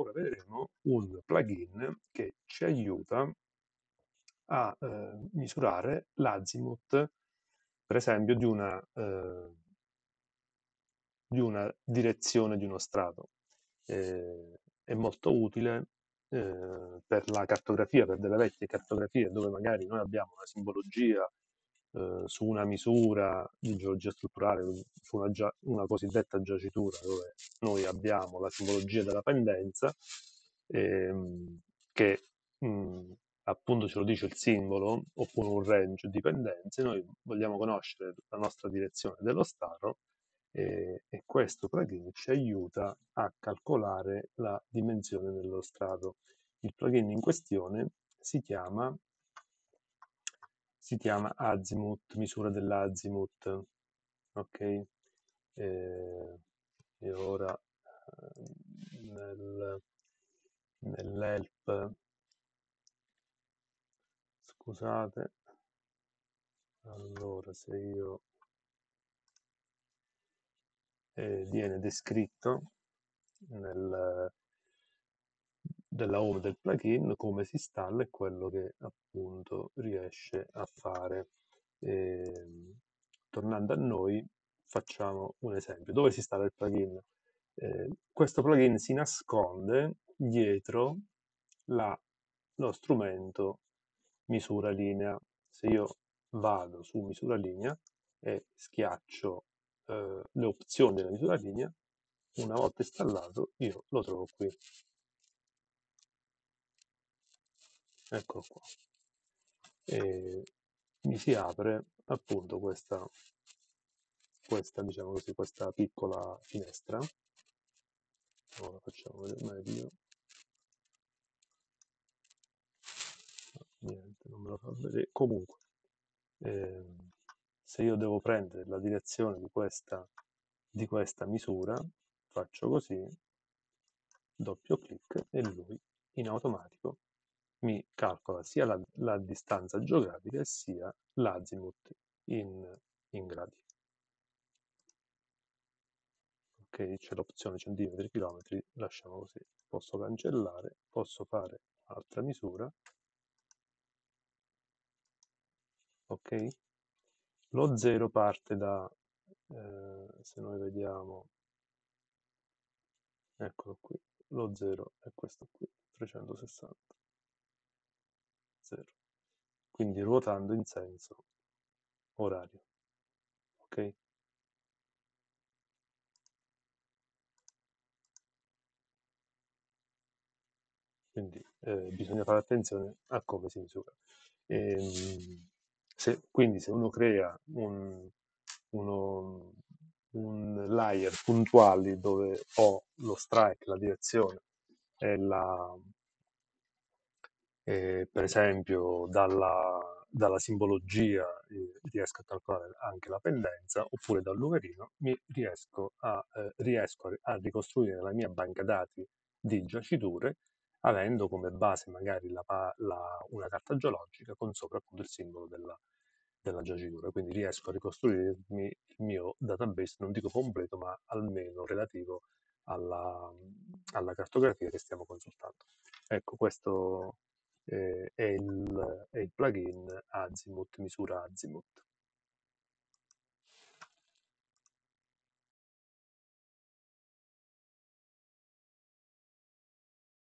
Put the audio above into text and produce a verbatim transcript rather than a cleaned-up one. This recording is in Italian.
ora vedremo un plugin che ci aiuta a eh, misurare l'azimut, per esempio, di una, eh, di una direzione di uno strato. Eh, è molto utile eh, per la cartografia, per delle vecchie cartografie dove magari noi abbiamo una simbologia eh, su una misura di geologia strutturale, su una, gia- una cosiddetta giacitura, dove noi abbiamo la simbologia della pendenza, ehm, che mh, appunto ce lo dice il simbolo, oppure un range di pendenze. Noi vogliamo conoscere la nostra direzione dello strato e, e questo plugin ci aiuta a calcolare la dimensione dello strato. Il plugin in questione si chiama, si chiama Azimuth, misura dell'Azimuth. Ok? Eh, e ora eh, nel, nell'help, scusate, allora se io eh, viene descritto nel, della home del plugin come si installa e quello che appunto riesce a fare. E, tornando a noi, facciamo un esempio. Dove si installa il plugin? Eh, questo plugin si nasconde dietro la, lo strumento misura linea. Se io vado su misura linea e schiaccio eh, le opzioni della misura linea, una volta installato io lo trovo qui. Eccolo qua. E mi si apre appunto questa, questa, diciamo così, questa piccola finestra. Ora facciamo vedere meglio. Niente, non me lo fa vedere. Comunque, ehm, se io devo prendere la direzione di questa, di questa misura, faccio così, doppio clic e lui in automatico mi calcola sia la, la distanza geografica sia l'azimuth in, in gradi. Ok, c'è l'opzione centimetri, chilometri, lasciamo così. Posso cancellare, posso fare altra misura, ok? Lo zero parte da, eh, se noi vediamo, eccolo qui, lo zero è questo qui, trecentosessanta, zero. Quindi ruotando in senso orario, ok? Quindi eh, bisogna fare attenzione a come si misura. Ehm, se, quindi se uno crea un, uno, un layer puntuali dove ho lo strike, la direzione e la, e per esempio dalla, dalla simbologia eh, riesco a calcolare anche la pendenza, oppure dal numerino mi riesco a, eh, riesco a, a ricostruire la mia banca dati di giaciture avendo come base magari la, la, una carta geologica con sopra appunto il simbolo della, della giacitura. Quindi riesco a ricostruirmi il mio database, non dico completo, ma almeno relativo alla, alla cartografia che stiamo consultando. Ecco, questo eh, è, il, è il plugin Azimuth, misura Azimuth.